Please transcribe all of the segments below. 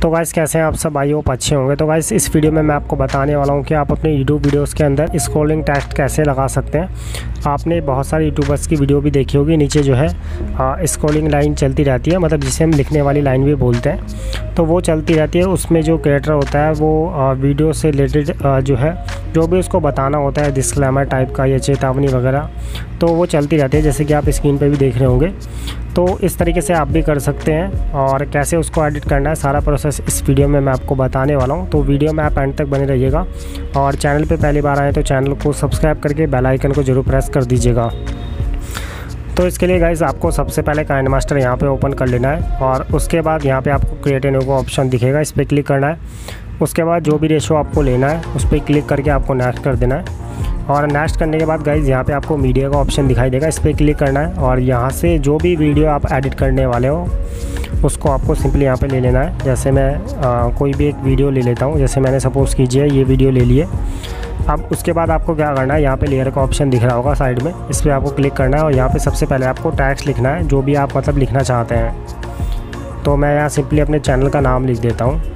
तो गाइस कैसे हैं आप सब, आई होप अच्छे होंगे। तो गाइस इस वीडियो में मैं आपको बताने वाला हूं कि आप अपने यूट्यूब वीडियोस के अंदर स्क्रॉलिंग टेक्स्ट कैसे लगा सकते हैं। आपने बहुत सारे यूट्यूबर्स की वीडियो भी देखी होगी, नीचे जो है स्क्रॉलिंग लाइन चलती रहती है, मतलब जिसे हम लिखने वाली लाइन भी बोलते हैं। तो वो चलती रहती है, उसमें जो क्रिएटर होता है वो वीडियो से रिलेटेड जो भी उसको बताना होता है, डिस्क्लेमर टाइप का या चेतावनी वगैरह, तो वो चलती रहती है, जैसे कि आप स्क्रीन पे भी देख रहे होंगे। तो इस तरीके से आप भी कर सकते हैं, और कैसे उसको एडिट करना है सारा प्रोसेस इस वीडियो में मैं आपको बताने वाला हूं। तो वीडियो में आप एंड तक बने रहिएगा, और चैनल पे पहली बार आए तो चैनल को सब्सक्राइब करके बेल आइकन को ज़रूर प्रेस कर दीजिएगा। तो इसके लिए गाइज़ आपको सबसे पहले काइनमास्टर यहाँ पे ओपन कर लेना है, और उसके बाद यहाँ पे आपको क्रिएट ए न्यू का ऑप्शन दिखेगा, इस पर क्लिक करना है। उसके बाद जो भी रेशो आपको लेना है उस पर क्लिक करके आपको नेक्स्ट कर देना है, और नेक्स्ट करने के बाद गाइज़ यहाँ पे आपको मीडिया का ऑप्शन दिखाई देगा, इस पर क्लिक करना है। और यहाँ से जो भी वीडियो आप एडिट करने वाले हो उसको आपको सिंपली यहाँ पे ले लेना है। जैसे मैं कोई भी एक वीडियो ले लेता हूँ, जैसे मैंने सपोज़ कीजिए ये वीडियो ले लिए। अब उसके बाद आपको क्या करना है, यहाँ पे लेयर का ऑप्शन दिख रहा होगा साइड में, इस पर आपको क्लिक करना है, और यहाँ पे सबसे पहले आपको टेक्स्ट लिखना है, जो भी आप मतलब लिखना चाहते हैं। तो मैं यहाँ सिंपली अपने चैनल का नाम लिख देता हूँ।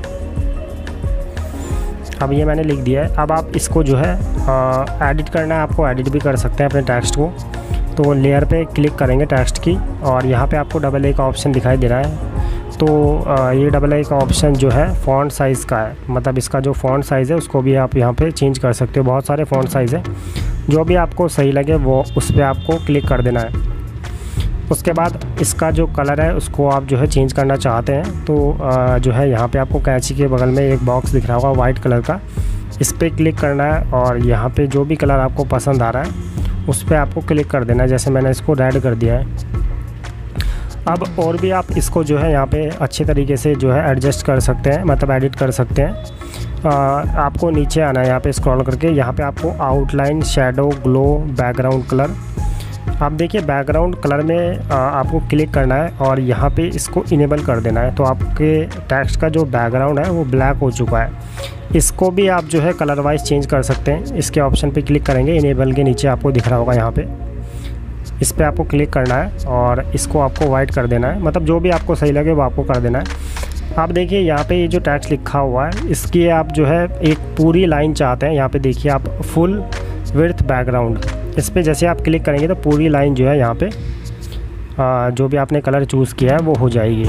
अब ये मैंने लिख दिया है। अब आप इसको जो है एडिट करना है, आपको एडिट भी कर सकते हैं अपने टेक्स्ट को। तो लेयर पे क्लिक करेंगे टेक्स्ट की, और यहाँ पे आपको डबल ए का ऑप्शन दिखाई दे रहा है। तो ये डबल ए का ऑप्शन जो है फ़ॉन्ट साइज़ का है, मतलब इसका जो फ़ॉन्ट साइज़ है उसको भी आप यहाँ पे चेंज कर सकते हो। बहुत सारे फ़ॉन्ट साइज़ है, जो भी आपको सही लगे वो उस पर आपको क्लिक कर देना है। उसके बाद इसका जो कलर है उसको आप जो है चेंज करना चाहते हैं, तो जो है यहाँ पे आपको कैंची के बगल में एक बॉक्स दिख रहा होगा वाइट कलर का, इस पर क्लिक करना है, और यहाँ पे जो भी कलर आपको पसंद आ रहा है उस पर आपको क्लिक कर देना है। जैसे मैंने इसको रेड कर दिया है। अब और भी आप इसको जो है यहाँ पे अच्छे तरीके से जो है एडजस्ट कर सकते हैं, मतलब एडिट कर सकते हैं। आपको नीचे आना है, यहाँ पे स्क्रॉल करके यहाँ पे आपको outline, shadow, glow, background colour. आप देखिए बैकग्राउंड कलर में आपको क्लिक करना है, और यहाँ पे इसको इनेबल कर देना है। तो आपके टेक्स्ट का जो बैकग्राउंड है वो ब्लैक हो चुका है। इसको भी आप जो है कलर वाइज चेंज कर सकते हैं। इसके ऑप्शन पे क्लिक करेंगे, इनेबल के नीचे आपको दिख रहा होगा यहाँ पे, इस पर आपको क्लिक करना है, और इसको आपको वाइट कर देना है, मतलब जो भी आपको सही लगे वो आपको कर देना है। आप देखिए यहाँ पे ये जो टेक्स्ट लिखा हुआ है इसकी आप जो है एक पूरी लाइन चाहते हैं, यहाँ पे देखिए आप फुल विड्थ बैकग्राउंड, इस पर जैसे आप क्लिक करेंगे तो पूरी लाइन जो है यहाँ पे जो भी आपने कलर चूज़ किया है वो हो जाएगी।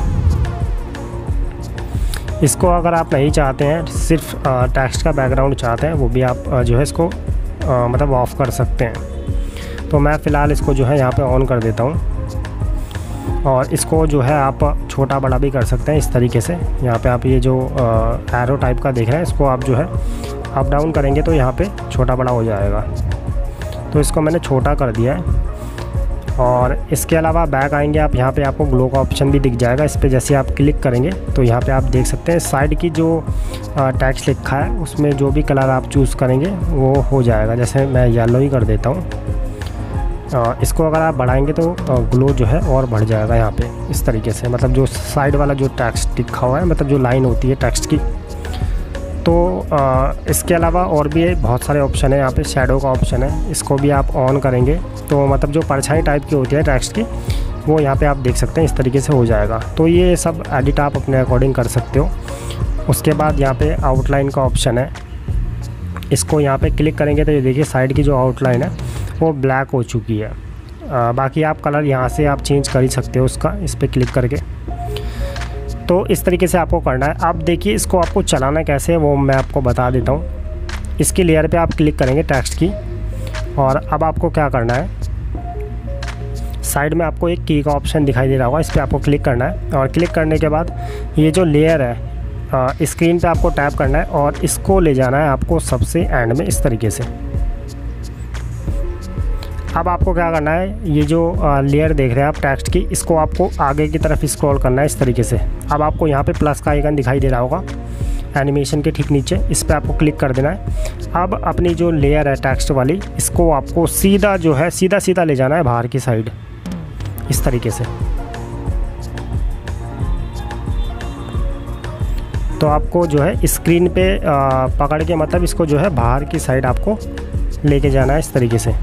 इसको अगर आप नहीं चाहते हैं, सिर्फ टेक्स्ट का बैकग्राउंड चाहते हैं, वो भी आप जो है इसको मतलब ऑफ़ कर सकते हैं। तो मैं फ़िलहाल इसको जो है यहाँ पे ऑन कर देता हूँ, और इसको जो है आप छोटा बड़ा भी कर सकते हैं इस तरीके से। यहाँ पे आप ये जो एरो टाइप का देख रहे हैं इसको आप जो है अप डाउन करेंगे तो यहाँ पे छोटा बड़ा हो जाएगा। तो इसको मैंने छोटा कर दिया है, और इसके अलावा बैक आएंगे आप, यहाँ पे आपको ग्लो का ऑप्शन भी दिख जाएगा, इस पर जैसे आप क्लिक करेंगे तो यहाँ पे आप देख सकते हैं साइड की जो टेक्स्ट लिखा है उसमें जो भी कलर आप चूज़ करेंगे वो हो जाएगा। जैसे मैं येलो ही कर देता हूँ। इसको अगर आप बढ़ाएंगे तो ग्लो जो है और बढ़ जाएगा यहाँ पे इस तरीके से, मतलब जो साइड वाला जो टेक्स्ट लिखा हुआ है, मतलब जो लाइन होती है टेक्स्ट की। तो इसके अलावा और भी बहुत सारे ऑप्शन है, यहाँ पे शैडो का ऑप्शन है, इसको भी आप ऑन करेंगे तो मतलब जो परछाई टाइप की होती है टेक्स्ट की वो यहाँ पे आप देख सकते हैं इस तरीके से हो जाएगा। तो ये सब एडिट आप अपने अकॉर्डिंग कर सकते हो। उसके बाद यहाँ पे आउटलाइन का ऑप्शन है, इसको यहाँ पे क्लिक करेंगे तो ये देखिए साइड की जो आउटलाइन है वो ब्लैक हो चुकी है। बाकी आप कलर यहाँ से आप चेंज कर ही सकते हो उसका, इस पर क्लिक करके। तो इस तरीके से आपको करना है। आप देखिए इसको आपको चलाना कैसे है वो मैं आपको बता देता हूँ। इसकी लेयर पे आप क्लिक करेंगे टेक्स्ट की, और अब आपको क्या करना है, साइड में आपको एक की का ऑप्शन दिखाई दे रहा होगा, इस पर आपको क्लिक करना है, और क्लिक करने के बाद ये जो लेयर है स्क्रीन पे आपको टैप करना है, और इसको ले जाना है आपको सबसे एंड में इस तरीके से। अब आपको क्या करना है, ये जो लेयर देख रहे हैं आप टेक्स्ट की, इसको आपको आगे की तरफ स्क्रॉल करना है इस तरीके से। अब आपको यहाँ पे प्लस का आइकन दिखाई दे रहा होगा एनिमेशन के ठीक नीचे, इस पर आपको क्लिक कर देना है। अब अपनी जो लेयर है टेक्स्ट वाली, इसको आपको सीधा जो है सीधा ले जाना है बाहर की साइड इस तरीके से। तो आपको जो है स्क्रीन पे पकड़ के, मतलब इसको जो है बाहर की साइड आपको लेके जाना है इस तरीके से।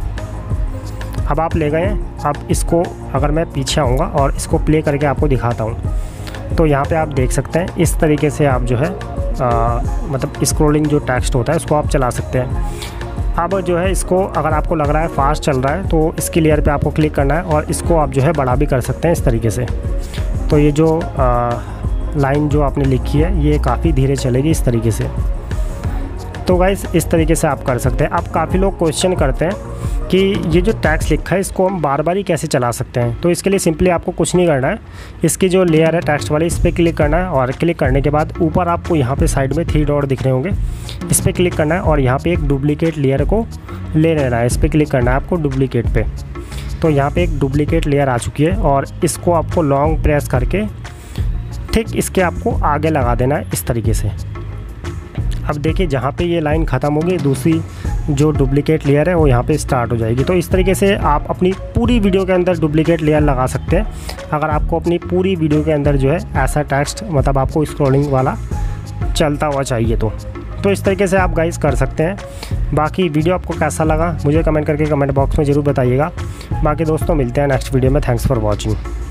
अब आप ले गए हैं। अब इसको अगर मैं पीछे आऊँगा और इसको प्ले करके आपको दिखाता हूँ, तो यहाँ पे आप देख सकते हैं इस तरीके से आप जो है मतलब स्क्रॉलिंग जो टेक्स्ट होता है उसको आप चला सकते हैं। अब जो है इसको अगर आपको लग रहा है फास्ट चल रहा है तो इसकी लेयर पे आपको क्लिक करना है और इसको आप जो है बड़ा भी कर सकते हैं इस तरीके से। तो ये जो लाइन जो आपने लिखी है ये काफ़ी धीरे चलेगी इस तरीके से। तो गाइस इस तरीके से आप कर सकते हैं। अब काफ़ी लोग क्वेश्चन करते हैं कि ये जो टेक्स्ट लिखा है इसको हम बार बार ही कैसे चला सकते हैं। तो इसके लिए सिंपली आपको कुछ नहीं करना है, इसकी जो लेयर है टेक्स्ट वाली इस पर क्लिक करना है और क्लिक करने के बाद ऊपर आपको यहाँ पे साइड में 3 डॉट दिख रहे होंगे, इस पर क्लिक करना है और यहाँ पे एक डुप्लीकेट लेयर को ले लेना है। इस पर क्लिक करना है आपको डुप्लीकेट पे। तो यहाँ पे एक डुप्लीकेट लेयर आ चुकी है और इसको आपको लॉन्ग प्रेस करके ठीक इसके आपको आगे लगा देना है इस तरीके से। अब देखिए जहाँ पे ये लाइन ख़त्म होगी दूसरी जो डुप्लीकेट लेयर है वो यहाँ पे स्टार्ट हो जाएगी। तो इस तरीके से आप अपनी पूरी वीडियो के अंदर डुप्लीकेट लेयर लगा सकते हैं। अगर आपको अपनी पूरी वीडियो के अंदर जो है ऐसा टेक्स्ट मतलब आपको स्क्रॉलिंग वाला चलता हुआ चाहिए तो इस तरीके से आप गाइस कर सकते हैं। बाकी वीडियो आपको कैसा लगा मुझे कमेंट करके कमेंट बॉक्स में ज़रूर बताइएगा। बाकी दोस्तों मिलते हैं नेक्स्ट वीडियो में। Thanks for watching.